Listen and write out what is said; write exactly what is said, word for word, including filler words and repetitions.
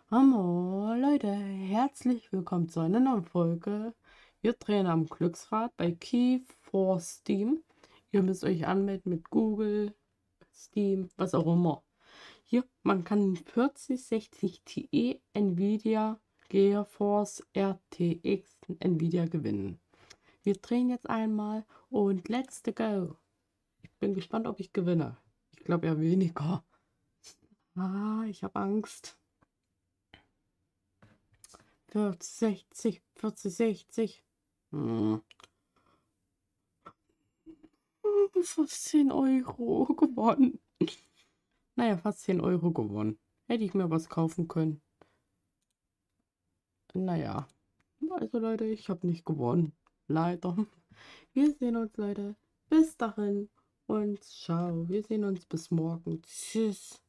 Hallo Leute, herzlich willkommen zu einer neuen Folge. Wir drehen am Glücksrad bei Key for Steam. Ihr müsst euch anmelden mit Google, Steam, was auch immer. Hier, man kann vierzig sechzig Ti Nvidia GeForce R T X Nvidia gewinnen. Wir drehen jetzt einmal und let's go. Ich bin gespannt, ob ich gewinne. Ich glaube eher weniger. Ah, ich habe Angst. vierzig, sechzig, vierzig, sechzig. Hm. Fast zehn Euro gewonnen. Naja, fast zehn Euro gewonnen. Hätte ich mir was kaufen können. Naja, also Leute, ich habe nicht gewonnen. Leider. Wir sehen uns, Leute. Bis dahin und ciao. Wir sehen uns bis morgen. Tschüss.